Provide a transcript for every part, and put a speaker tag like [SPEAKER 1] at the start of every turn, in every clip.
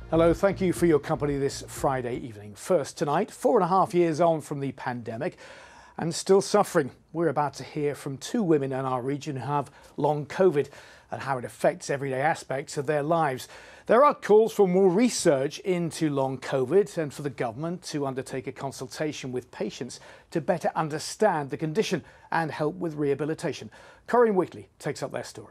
[SPEAKER 1] Hello, thank you for your company this Friday evening. First tonight, 4.5 years on from the pandemic and still suffering. We're about to hear from two women in our region who have long COVID and how it affects everyday aspects of their lives. There are calls for more research into long COVID and for the government to undertake a consultation with patients to better understand the condition and help with rehabilitation. Corinne Wheatley takes up their story.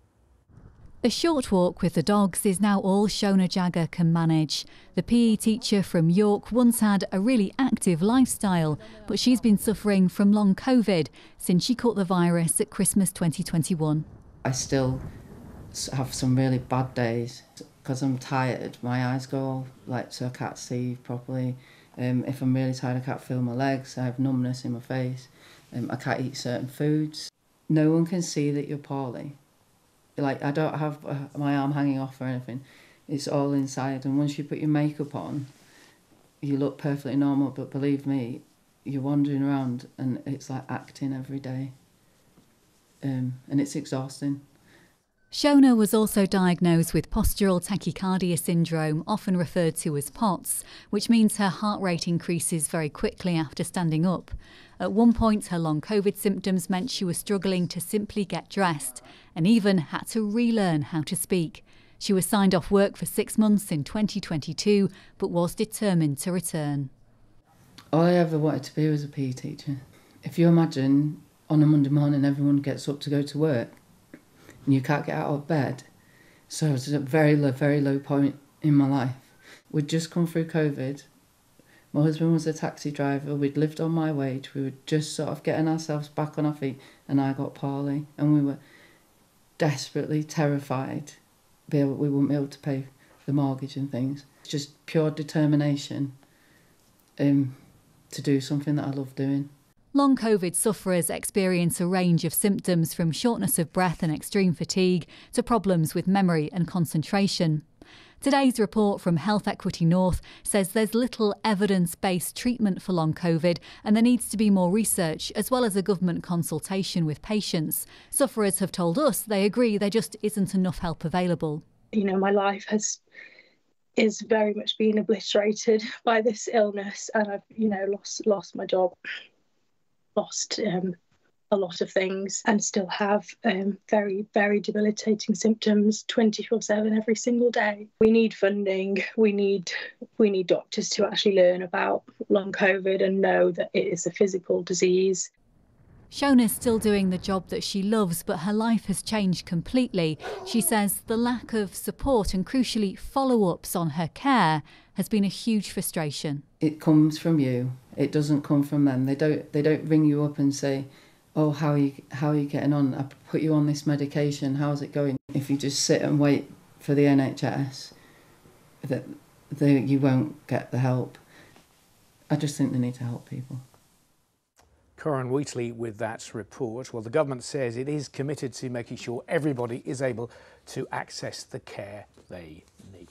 [SPEAKER 2] A short walk with the dogs is now all Shona Jagger can manage. The PE teacher from York once had a really active lifestyle, but she's been suffering from long COVID since she caught the virus at Christmas 2021.
[SPEAKER 3] I still have some really bad days because I'm tired. My eyes go so I can't see properly. If I'm really tired, I can't feel my legs. I have numbness in my face. I can't eat certain foods. No one can see that you're poorly. I don't have my arm hanging off or anything. It's all inside, and once you put your makeup on, you look perfectly normal, but believe me, you're wandering around and it's like acting every day. And it's exhausting.
[SPEAKER 2] Shona was also diagnosed with postural tachycardia syndrome, often referred to as POTS, which means her heart rate increases very quickly after standing up. At one point, her long COVID symptoms meant she was struggling to simply get dressed and even had to relearn how to speak. She was signed off work for 6 months in 2022, but was determined to return.
[SPEAKER 3] All I ever wanted to be was a PE teacher. If you imagine on a Monday morning everyone gets up to go to work and you can't get out of bed. So it was a very low point in my life. We'd just come through COVID. My husband was a taxi driver. We'd lived on my wage. We were just sort of getting ourselves back on our feet, and I got poorly. And we were desperately terrified we wouldn't be able to pay the mortgage and things. It's just pure determination to do something that I love doing.
[SPEAKER 2] Long COVID sufferers experience a range of symptoms from shortness of breath and extreme fatigue to problems with memory and concentration. Today's report from Health Equity North says there's little evidence-based treatment for long COVID and there needs to be more research as well as a government consultation with patients. Sufferers have told us they agree there just isn't enough help available.
[SPEAKER 4] My life is very much been obliterated by this illness, and I've lost my job. Lost a lot of things and still have very, very debilitating symptoms 24/7 every single day. We need funding. We need doctors to actually learn about long COVID and know that it is a physical disease.
[SPEAKER 2] Shona's still doing the job that she loves, but her life has changed completely. She says the lack of support and crucially follow-ups on her care has been a huge frustration.
[SPEAKER 3] It comes from you. It doesn't come from them. They don't ring you up and say, "Oh, how are you getting on? I put you on this medication. How's it going?" If you just sit and wait for the NHS, you won't get the help. I just think they need to help people.
[SPEAKER 1] Corinne Wheatley with that report. Well, the government says it is committed to making sure everybody is able to access the care they need.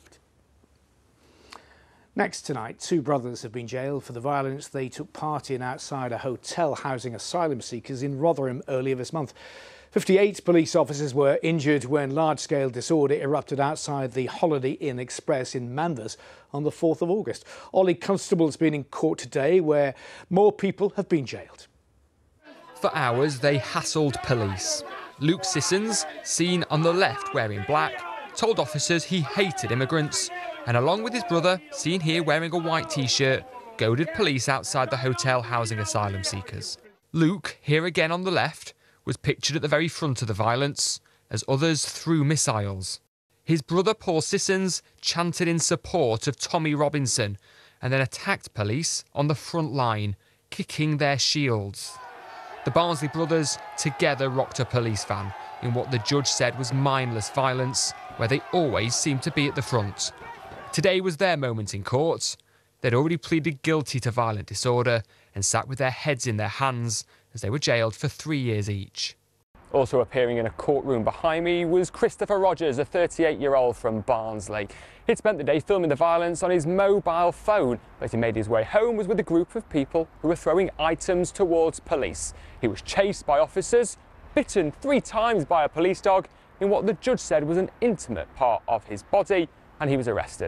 [SPEAKER 1] Next tonight, two brothers have been jailed for the violence they took part in outside a hotel housing asylum seekers in Rotherham earlier this month. 58 police officers were injured when large-scale disorder erupted outside the Holiday Inn Express in Manvers on the 4th of August. Ollie Constable has been in court today where more people have been jailed.
[SPEAKER 5] For hours, they hassled police. Luke Sissons, seen on the left wearing black, told officers he hated immigrants, and along with his brother, seen here wearing a white T-shirt, goaded police outside the hotel housing asylum seekers. Luke, here again on the left, was pictured at the very front of the violence, as others threw missiles. His brother Paul Sissons chanted in support of Tommy Robinson, and then attacked police on the front line, kicking their shields. The Barnsley brothers together rocked a police van in what the judge said was mindless violence, where they always seemed to be at the front. Today was their moment in court. They'd already pleaded guilty to violent disorder and sat with their heads in their hands as they were jailed for 3 years each.
[SPEAKER 6] Also appearing in a courtroom behind me was Christopher Rogers, a 38-year-old from Barnsley. He'd spent the day filming the violence on his mobile phone, but as he made his way home was with a group of people who were throwing items towards police. He was chased by officers, bitten 3 times by a police dog in what the judge said was an intimate part of his body, and he was arrested.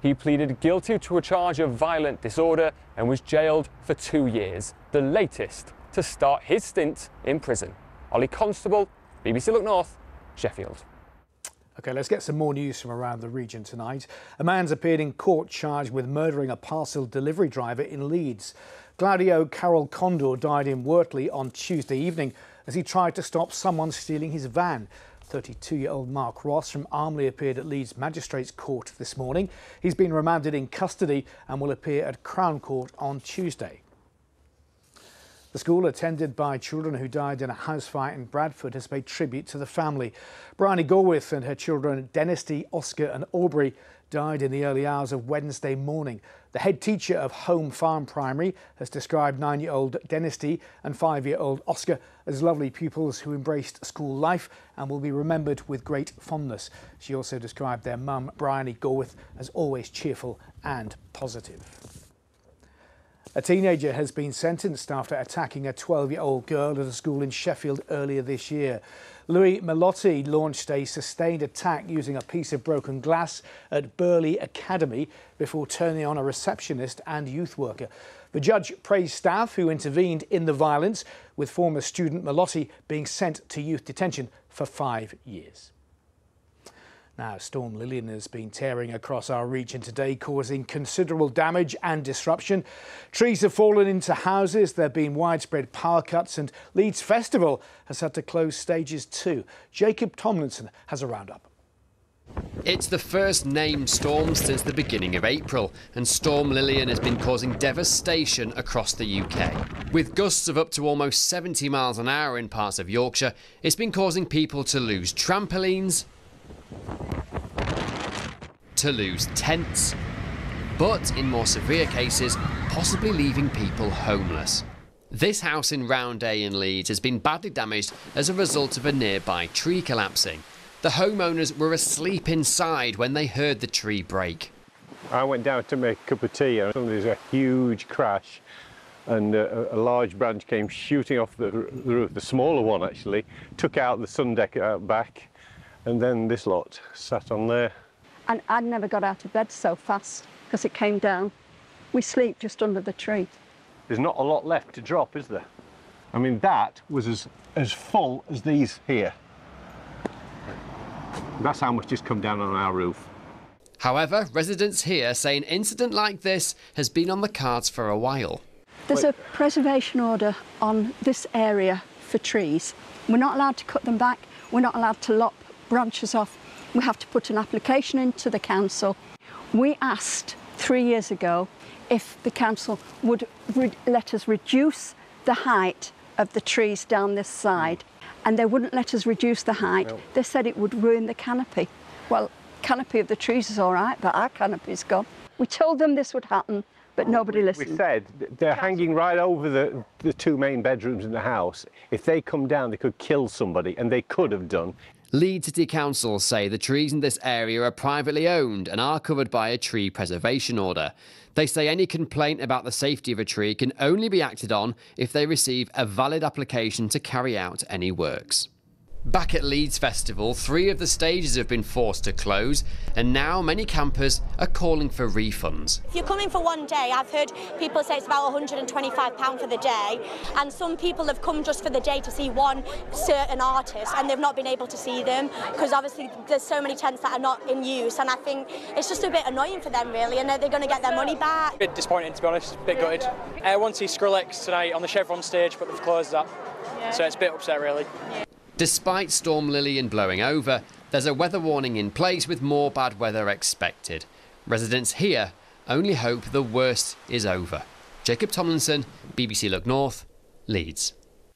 [SPEAKER 6] He pleaded guilty to a charge of violent disorder and was jailed for 2 years, the latest to start his stint in prison. Ollie Constable, BBC Look North, Sheffield.
[SPEAKER 1] OK, let's get some more news from around the region tonight. A man's appeared in court charged with murdering a parcel delivery driver in Leeds. Claudio Carol Condor died in Wortley on Tuesday evening as he tried to stop someone stealing his van. 32-year-old Mark Ross from Armley appeared at Leeds Magistrates Court this morning. He's been remanded in custody and will appear at Crown Court on Tuesday. The school, attended by children who died in a house fire in Bradford, has paid tribute to the family. Bryony Gorwith and her children Dennisty, Oscar and Aubrey died in the early hours of Wednesday morning. The head teacher of Home Farm Primary has described 9-year-old Dennisty and 5-year-old Oscar as lovely pupils who embraced school life and will be remembered with great fondness. She also described their mum, Bryony Gorwith, as always cheerful and positive. A teenager has been sentenced after attacking a 12-year-old girl at a school in Sheffield earlier this year. Louis Melotti launched a sustained attack using a piece of broken glass at Burley Academy before turning on a receptionist and youth worker. The judge praised staff who intervened in the violence, with former student Melotti being sent to youth detention for 5 years. Now, Storm Lilian has been tearing across our region today, causing considerable damage and disruption. Trees have fallen into houses, there have been widespread power cuts, and Leeds Festival has had to close stages too. Jacob Tomlinson has a roundup.
[SPEAKER 7] It's the first named storm since the beginning of April, and Storm Lilian has been causing devastation across the UK. With gusts of up to almost 70 miles an hour in parts of Yorkshire, it's been causing people to lose trampolines, to lose tents, but in more severe cases, possibly leaving people homeless. This house in Roundhay in Leeds has been badly damaged as a result of a nearby tree collapsing. The homeowners were asleep inside when they heard the tree break.
[SPEAKER 8] I went down to make a cup of tea and there's a huge crash and a large branch came shooting off the roof, the smaller one actually, took out the sun deck out back, and then this lot sat on there.
[SPEAKER 9] And I'd never got out of bed so fast because it came down. We sleep just under the tree.
[SPEAKER 8] There's not a lot left to drop, is there? I mean, that was as full as these here. That's how much has come down on our roof.
[SPEAKER 7] However, residents here say an incident like this has been on the cards for a while.
[SPEAKER 9] There's a preservation order on this area for trees. We're not allowed to cut them back. We're not allowed to lop branches off. We have to put an application into the council. We asked 3 years ago if the council would let us reduce the height of the trees down this side, and they wouldn't let us reduce the height. No. They said it would ruin the canopy. Well, canopy of the trees is all right, but our canopy's gone. We told them this would happen, but nobody listened.
[SPEAKER 8] We said they're hanging right over the 2 main bedrooms in the house. If they come down, they could kill somebody, and they could have done.
[SPEAKER 7] Leeds City Council say the trees in this area are privately owned and are covered by a tree preservation order. They say any complaint about the safety of a tree can only be acted on if they receive a valid application to carry out any works. Back at Leeds Festival, 3 of the stages have been forced to close, and now many campers are calling for refunds.
[SPEAKER 10] If you're coming for one day, I've heard people say it's about £125 for the day, and some people have come just for the day to see one certain artist, and they've not been able to see them, because obviously there's so many tents that are not in use, and I think it's just a bit annoying for them really, and they're going to get their money back.
[SPEAKER 11] A bit disappointing, to be honest, a bit gutted. I want to see Skrillex tonight on the Chevron stage, but they've closed that, so it's a bit upset really.
[SPEAKER 7] Despite Storm Lilian blowing over, there's a weather warning in place with more bad weather expected. Residents here only hope the worst is over. Jacob Tomlinson, BBC Look North, Leeds.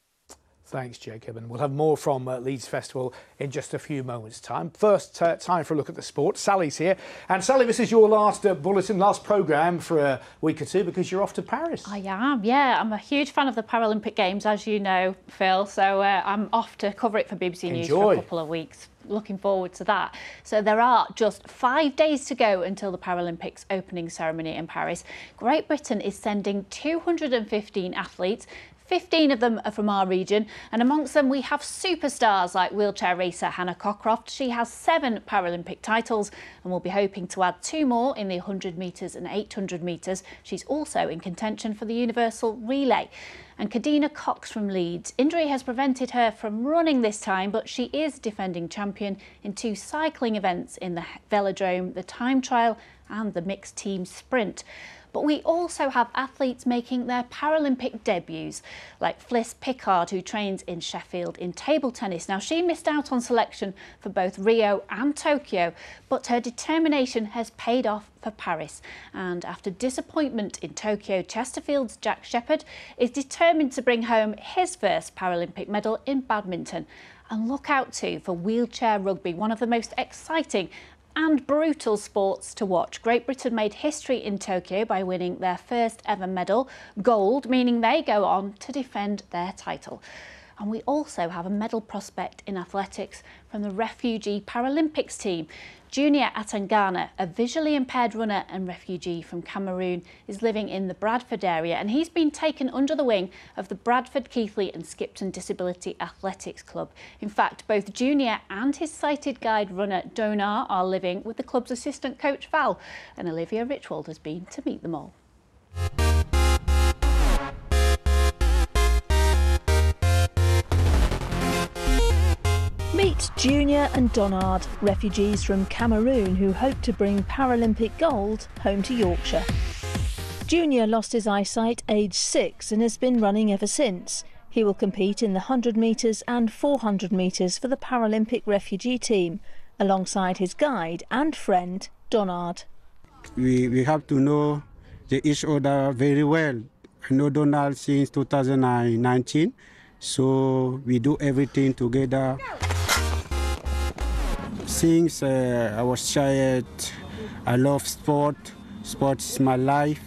[SPEAKER 1] Thanks, Jacob. And we'll have more from Leeds Festival in just a few moments' time. First, time for a look at the sport. Sally's here. And Sally, this is your last bulletin, last programme for a week or two because you're off to Paris.
[SPEAKER 12] I am, yeah. I'm a huge fan of the Paralympic Games, as you know, Phil. So I'm off to cover it for BBC News for a couple of weeks. Looking forward to that. So there are just 5 days to go until the Paralympics opening ceremony in Paris. Great Britain is sending 215 athletes. 15 of them are from our region, and amongst them we have superstars like wheelchair racer Hannah Cockcroft. She has 7 Paralympic titles and will be hoping to add 2 more in the 100 metres and 800 metres. She's also in contention for the universal relay. And Kadina Cox from Leeds. Injury has prevented her from running this time, but she is defending champion in 2 cycling events in the velodrome, the time trial and the mixed team sprint. But we also have athletes making their Paralympic debuts, like Fliss Pickard, who trains in Sheffield in table tennis. Now, she missed out on selection for both Rio and Tokyo, but her determination has paid off for Paris. And after disappointment in Tokyo, Chesterfield's Jack Shepherd is determined to bring home his first Paralympic medal in badminton. And look out too for wheelchair rugby, one of the most exciting and brutal sports to watch. Great Britain made history in Tokyo by winning their first ever medal, gold, meaning they go on to defend their title. And we also have a medal prospect in athletics from the refugee Paralympics team. Junior Atangana, a visually impaired runner and refugee from Cameroon, is living in the Bradford area, and he's been taken under the wing of the Bradford, Keighley and Skipton Disability Athletics Club. In fact, both Junior and his sighted guide runner Donar are living with the club's assistant coach Val, and Olivia Richwald has been to meet them all.
[SPEAKER 13] Meet Junior and Donard, refugees from Cameroon who hope to bring Paralympic gold home to Yorkshire. Junior lost his eyesight aged 6 and has been running ever since. He will compete in the 100 metres and 400 metres for the Paralympic refugee team, alongside his guide and friend, Donard.
[SPEAKER 14] We have to know each other very well. I know Donald since 2019, so we do everything together. Since I was child, I love sport. Sport is my life.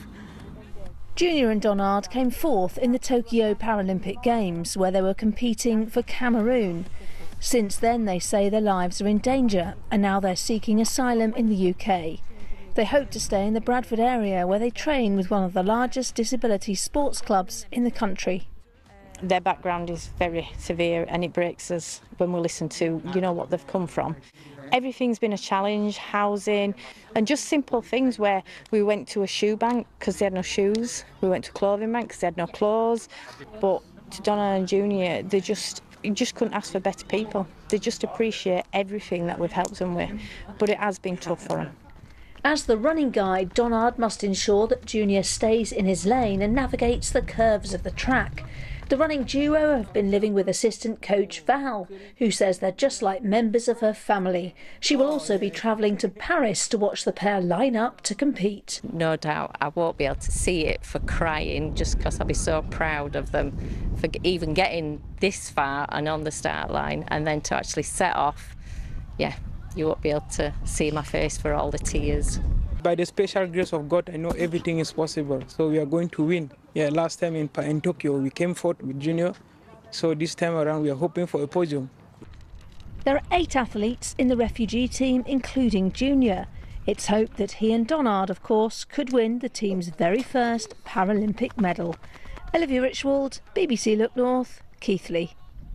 [SPEAKER 13] Junior and Donard came 4th in the Tokyo Paralympic Games, where they were competing for Cameroon. Since then, they say their lives are in danger, and now they're seeking asylum in the UK. They hope to stay in the Bradford area, where they train with one of the largest disability sports clubs in the country.
[SPEAKER 15] Their background is very severe, and it breaks us when we listen to, what they've come from. Everything's been a challenge, housing, and just simple things where we went to a shoe bank because they had no shoes. We went to a clothing bank because they had no clothes. But to Donna and Junior, you just couldn't ask for better people. They just appreciate everything that we've helped them with. But it has been tough for them.
[SPEAKER 13] As the running guide, Donard must ensure that Junior stays in his lane and navigates the curves of the track. The running duo have been living with assistant coach Val, who says they're just like members of her family. She will also be travelling to Paris to watch the pair line up to compete.
[SPEAKER 16] No doubt I won't be able to see it for crying, just because I'll be so proud of them for even getting this far and on the start line, and then to actually set off. Yeah, you won't be able to see my face for all the tears.
[SPEAKER 17] By the special grace of God, I know everything is possible. So we are going to win. Yeah, last time in Tokyo, we came 4th with Junior. So this time around, we are hoping for a podium.
[SPEAKER 13] There are 8 athletes in the refugee team, including Junior. It's hoped that he and Donard, of course, could win the team's very first Paralympic medal. Olivia Richwald, BBC Look North, Keighley.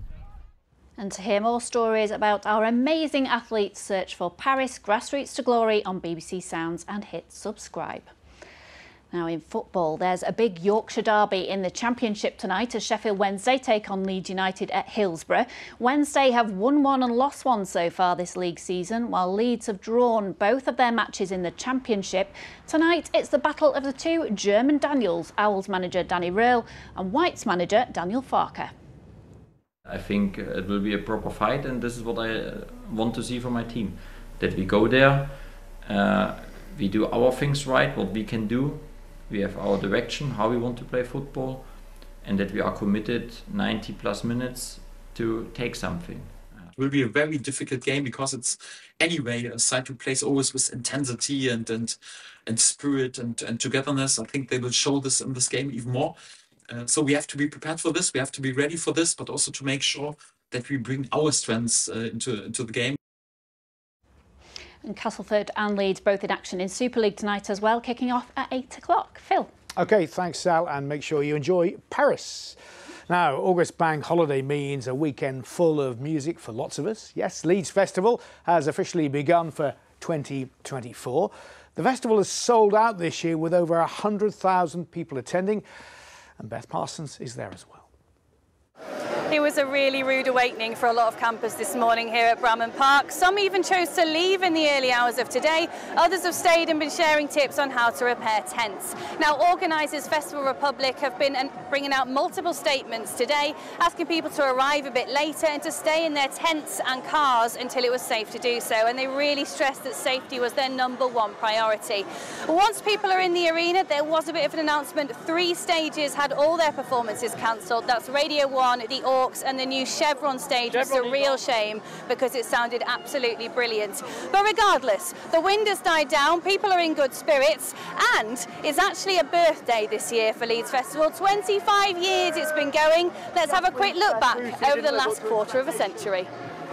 [SPEAKER 12] And to hear more stories about our amazing athletes, search for Paris Grassroots to Glory on BBC Sounds and hit subscribe. Now in football, there's a big Yorkshire derby in the Championship tonight as Sheffield Wednesday take on Leeds United at Hillsborough. Wednesday have won 1 and lost 1 so far this league season, while Leeds have drawn both of their matches in the Championship. Tonight, it's the battle of the 2 German Daniels, Owls manager Danny Röhl and Whites manager Daniel Farke.
[SPEAKER 18] I think it will be a proper fight, and this is what I want to see from my team. That we go there, we do our things right, what we can do, we have our direction, how we want to play football, and that we are committed 90 plus minutes to take something.
[SPEAKER 19] It will be a very difficult game because it's anyway a side who plays always with intensity and spirit and togetherness. I think they will show this in this game even more. So we have to be prepared for this, we have to be ready for this, but also to make sure that we bring our strengths into the game.
[SPEAKER 12] And Castleford and Leeds both in action in Super League tonight as well, kicking off at 8 o'clock. Phil.
[SPEAKER 1] OK, thanks, Sal, and make sure you enjoy Paris. Now, August Bank Holiday means a weekend full of music for lots of us. Yes, Leeds Festival has officially begun for 2024. The festival has sold out this year with over 100,000 people attending, and Beth Parsons is there as well.
[SPEAKER 20] It was a really rude awakening for a lot of campers this morning here at Bramham Park. Some even chose to leave in the early hours of today. Others have stayed and been sharing tips on how to repair tents. Now, organisers Festival Republic have been bringing out multiple statements today, asking people to arrive a bit later and to stay in their tents and cars until it was safe to do so. And they really stressed that safety was their #1 priority. Once people are in the arena, there was a bit of an announcement. 3 stages had all their performances cancelled. That's Radio 1, the Orcs and the new Chevron stage. It's a real shame because it sounded absolutely brilliant. But regardless, the wind has died down, people are in good spirits, and it's actually a birthday this year for Leeds Festival. 25 years it's been going. Let's have a quick look back over the last quarter of a century.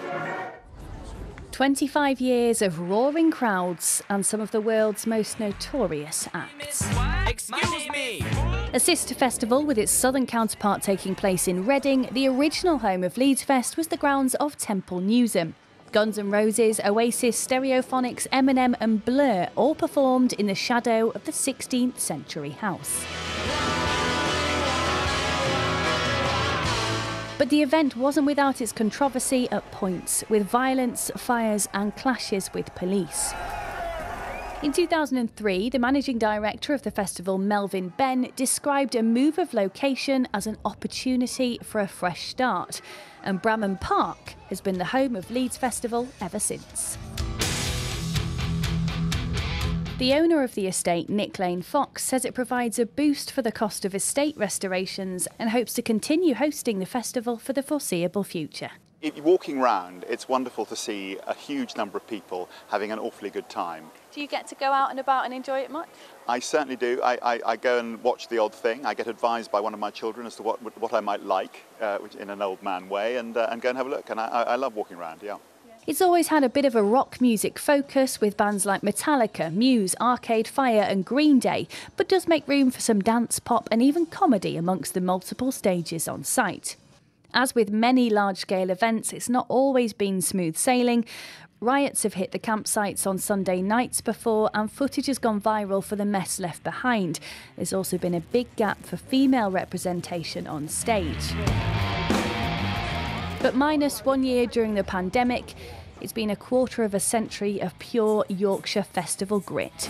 [SPEAKER 21] 25 years of roaring crowds and some of the world's most notorious acts.
[SPEAKER 22] Excuse me!
[SPEAKER 21] A sister festival with its southern counterpart taking place in Reading, the original home of Leeds Fest was the grounds of Temple Newsam. Guns N' Roses, Oasis, Stereophonics, Eminem and Blur all performed in the shadow of the 16th century house. But the event wasn't without its controversy at points, with violence, fires and clashes with police. In 2003, the managing director of the festival, Melvin Benn, described a move of location as an opportunity for a fresh start, and Bramham Park has been the home of Leeds Festival ever since. The owner of the estate, Nick Lane Fox, says it provides a boost for the cost of estate restorations and hopes to continue hosting the festival for the foreseeable future.
[SPEAKER 23] Walking round, it's wonderful to see a huge number of people having an awfully good time.
[SPEAKER 20] Do you get to go out and about and enjoy it much?
[SPEAKER 23] I certainly do. I go and watch the odd thing. I get advised by one of my children as to what I might like, in an old man way, and go and have a look. And I love walking around, yeah.
[SPEAKER 21] It's always had a bit of a rock music focus with bands like Metallica, Muse, Arcade Fire and Green Day, but does make room for some dance, pop and even comedy amongst the multiple stages on site. As with many large-scale events, it's not always been smooth sailing. Riots have hit the campsites on Sunday nights before, and footage has gone viral for the mess left behind. There's also been a big gap for female representation on stage. But minus 1 year during the pandemic, it's been a quarter of a century of pure Yorkshire festival grit.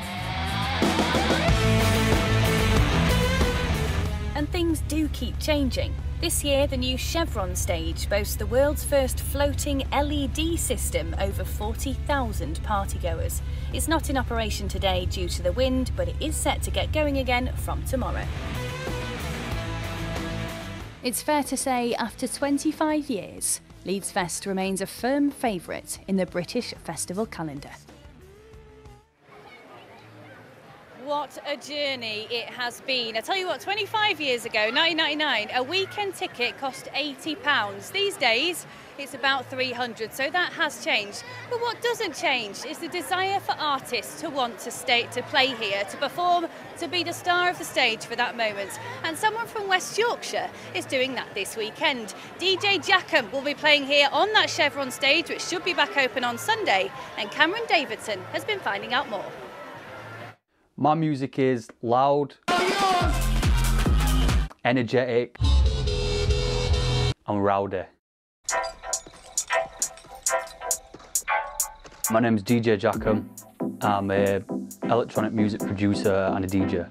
[SPEAKER 21] And things do keep changing. This year, the new Chevron stage boasts the world's first floating LED system over 40,000 partygoers. It's not in operation today due to the wind, but it is set to get going again from tomorrow. It's fair to say, after 25 years, Leeds Fest remains a firm favourite in the British festival calendar.
[SPEAKER 20] What a journey it has been. I tell you what, 25 years ago, 1999, a weekend ticket cost £80. These days, it's about £300, so that has changed. But what doesn't change is the desire for artists to want to play here, to perform, to be the star of the stage for that moment. And someone from West Yorkshire is doing that this weekend. DJ Jackham will be playing here on that Chevron stage, which should be back open on Sunday. And Cameron Davidson has been finding out more.
[SPEAKER 24] My music is loud, energetic and rowdy. My name's DJ Jackham. I'm an electronic music producer and a DJ.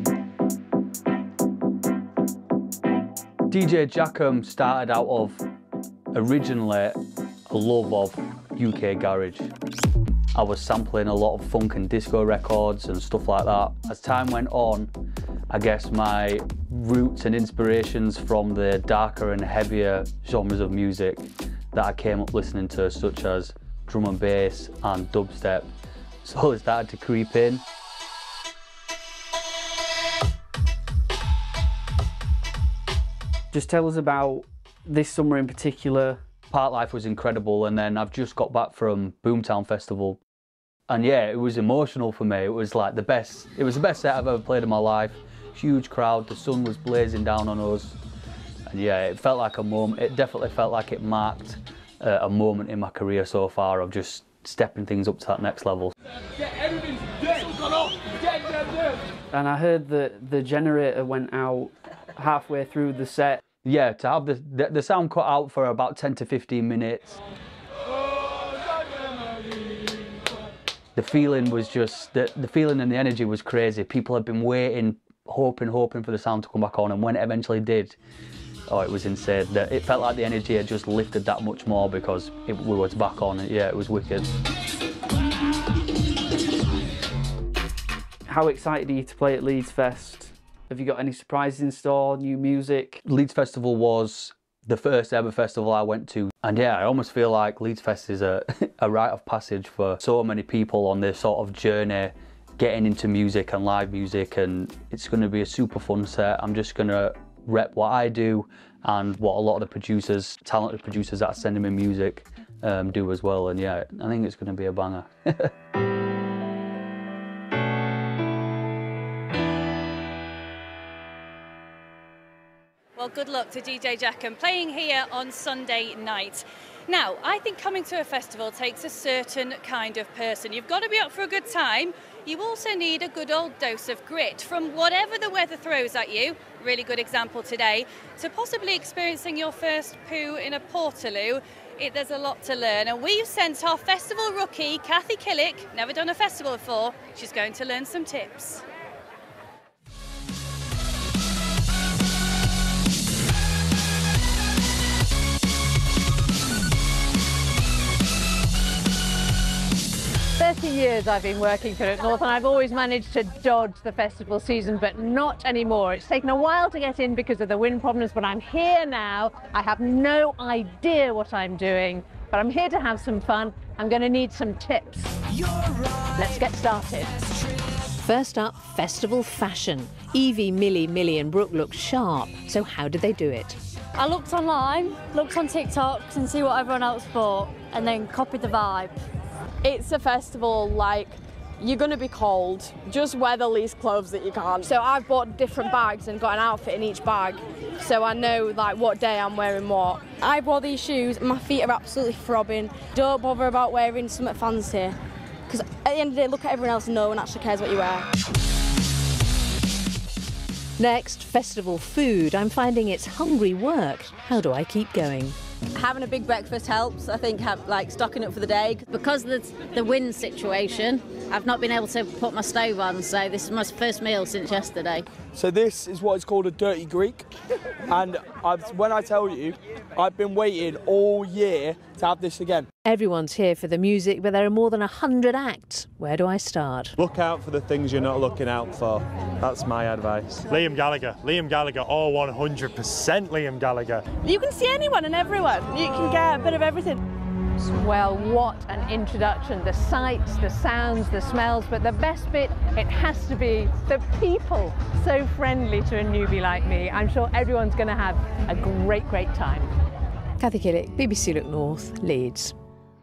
[SPEAKER 24] DJ Jackham started out of originally a love of UK garage. I was sampling a lot of funk and disco records and stuff like that. As time went on, I guess my roots and inspirations from the darker and heavier genres of music that I came up listening to, such as drum and bass and dubstep, slowly started to creep in.
[SPEAKER 25] Just tell us about this summer in particular.
[SPEAKER 24] Parklife was incredible, and then I've just got back from Boomtown Festival. And yeah, it was emotional for me. It was like the best set I've ever played in my life. Huge crowd, the sun was blazing down on us. And yeah, it felt like a moment. It definitely felt like it marked a moment in my career so far of just stepping things up to that next level.
[SPEAKER 25] And I heard that the generator went out halfway through the set.
[SPEAKER 24] Yeah, to have the sound cut out for about 10 to 15 minutes. The feeling was just, the feeling and the energy was crazy. People had been waiting, hoping for the sound to come back on, and when it eventually did, oh, it was insane. It felt like the energy had just lifted that much more because we was back on. Yeah, it was wicked.
[SPEAKER 25] How excited are you to play at Leeds Fest? Have you got any surprises in store, new music?
[SPEAKER 24] Leeds Festival was the first ever festival I went to. And yeah, I almost feel like Leeds Fest is a rite of passage for so many people on this sort of journey, getting into music and live music, and it's going to be a super fun set. I'm just going to rep what I do and what a lot of the producers, talented producers that are sending me music do as well. And yeah, I think it's going to be a banger.
[SPEAKER 20] Well, good luck to DJ Jackham playing here on Sunday night. Now, I think coming to a festival takes a certain kind of person. You've got to be up for a good time. You also need a good old dose of grit, from whatever the weather throws at you, really good example today, to possibly experiencing your first poo in a portaloo. There's a lot to learn, and we've sent our festival rookie, Kathy Killick, never done a festival before. She's going to learn some tips.
[SPEAKER 2] Years I've been working for Up North, and I've always managed to dodge the festival season, but not anymore. It's taken a while to get in because of the wind problems, but I'm here now. I have no idea what I'm doing, but I'm here to have some fun. I'm going to need some tips. Let's get started.
[SPEAKER 3] First up, festival fashion. Evie, Millie and Brooke look sharp. So how did they do it?
[SPEAKER 4] I looked online, looked on TikTok and see what everyone else bought, and then copied the vibe.
[SPEAKER 5] It's a festival, like, you're going to be cold. Just wear the least clothes that you can. So I've bought different bags and got an outfit in each bag, so I know, like, what day I'm wearing what. I bought these shoes and my feet are absolutely throbbing. Don't bother about wearing something fancy, because at the end of the day, look at everyone else and no one actually cares what you wear.
[SPEAKER 3] Next, festival food. I'm finding it's hungry work. How do I keep going?
[SPEAKER 22] Having a big breakfast helps, I think, like stocking up for the day. Because of the wind situation, I've not been able to put my stove on, so this is my first meal since yesterday.
[SPEAKER 26] So this is what is called a dirty Greek, and when I tell you, I've been waiting all year to have this again.
[SPEAKER 3] Everyone's here for the music, but there are more than 100 acts. Where do I start?
[SPEAKER 27] Look out for the things you're not looking out for. That's my advice. Liam Gallagher, oh 100% Liam Gallagher.
[SPEAKER 5] You can see anyone and everyone. You can get a bit of everything.
[SPEAKER 2] Well, what an introduction. The sights, the sounds, the smells, but the best bit, it has to be the people. So friendly to a newbie like me. I'm sure everyone's going to have a great time.
[SPEAKER 3] Kathy Killick, BBC Look North, Leeds.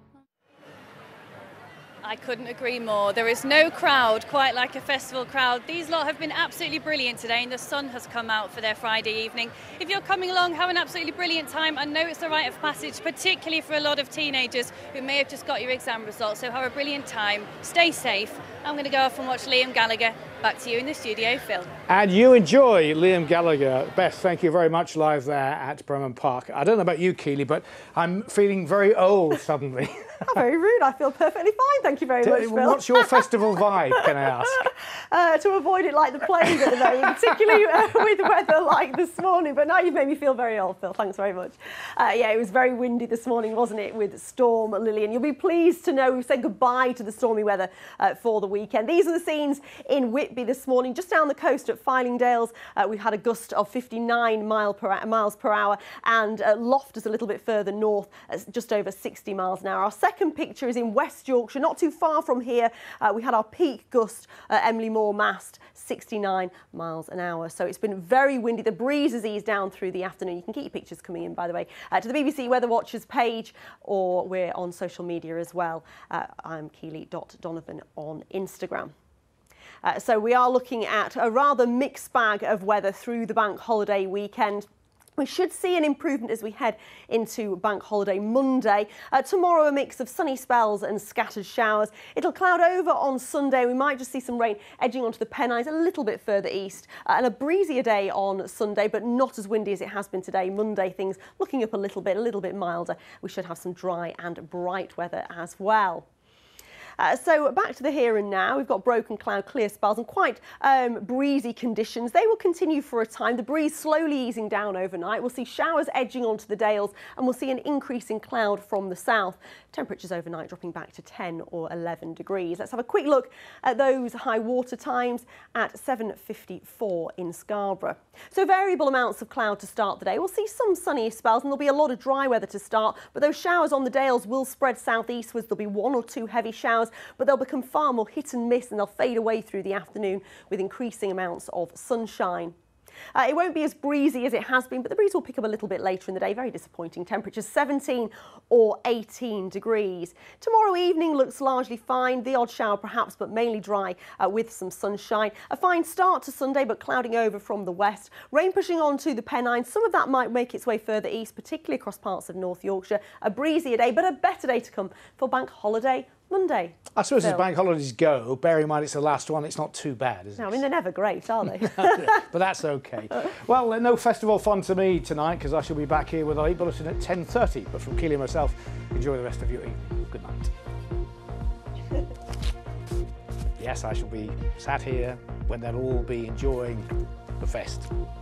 [SPEAKER 20] I couldn't agree more. There is no crowd quite like a festival crowd. These lot have been absolutely brilliant today, and the sun has come out for their Friday evening. If you're coming along, have an absolutely brilliant time. I know it's a rite of passage, particularly for a lot of teenagers who may have just got your exam results, so have a brilliant time. Stay safe. I'm going to go off and watch Liam Gallagher. Back to you in the studio, Phil.
[SPEAKER 1] And you enjoy Liam Gallagher. Beth, thank you very much live there at Bremen Park. I don't know about you, Keely, but I'm feeling very old suddenly.
[SPEAKER 28] How very rude. I feel perfectly fine. Thank you very much, Phil.
[SPEAKER 1] What's your festival vibe, can I ask?
[SPEAKER 28] To avoid it like the plague at the moment, particularly with weather like this morning. But now you've made me feel very old, Phil. Thanks very much. Yeah, it was very windy this morning, wasn't it, with Storm Lillian. You'll be pleased to know we've said goodbye to the stormy weather for the weekend. These are the scenes in Whitby this morning. Just down the coast at Fylingdales, we've had a gust of 59 miles per hour, and Loftus a little bit further north, just over 60 miles an hour. Our second picture is in West Yorkshire, not too far from here. We had our peak gust at Emily Moor Mast, 69 miles an hour. So it's been very windy. The breeze has eased down through the afternoon. You can get your pictures coming in, by the way, to the BBC Weather Watchers page, or we're on social media as well. I'm Keely.Donovan on Instagram. So we are looking at a rather mixed bag of weather through the bank holiday weekend. We should see an improvement as we head into Bank Holiday Monday. Tomorrow, a mix of sunny spells and scattered showers. It'll cloud over on Sunday. We might just see some rain edging onto the Pennines a little bit further east. And a breezier day on Sunday, but not as windy as it has been today. Monday, things looking up a little bit milder. We should have some dry and bright weather as well. So back to the here and now. We've got broken cloud, clear spells and quite breezy conditions. They will continue for a time. The breeze slowly easing down overnight. We'll see showers edging onto the Dales and we'll see an increase in cloud from the south. Temperatures overnight dropping back to 10 or 11 degrees. Let's have a quick look at those high water times at 7:54 in Scarborough. So variable amounts of cloud to start the day. We'll see some sunny spells and there'll be a lot of dry weather to start, but those showers on the Dales will spread southeastwards. There'll be 1 or 2 heavy showers, but they'll become far more hit and miss and they'll fade away through the afternoon with increasing amounts of sunshine. It won't be as breezy as it has been, but the breeze will pick up a little bit later in the day. Very disappointing temperatures, 17 or 18 degrees. Tomorrow evening looks largely fine. The odd shower perhaps, but mainly dry with some sunshine. A fine start to Sunday, but clouding over from the west. Rain pushing on to the Pennines. Some of that might make its way further east, particularly across parts of North Yorkshire. A breezier day, but a better day to come for Bank Holiday Monday.
[SPEAKER 1] I suppose as bank holidays go, bearing in mind it's the last one, it's not too bad, is it?
[SPEAKER 28] No, I mean, they're never great, are they?
[SPEAKER 1] But that's okay. Well, no festival fun to me tonight because I shall be back here with our 8 Bulletin at 10:30. But from Keely and myself, enjoy the rest of your evening. Good night. Yes, I shall be sat here when they'll all be enjoying the fest.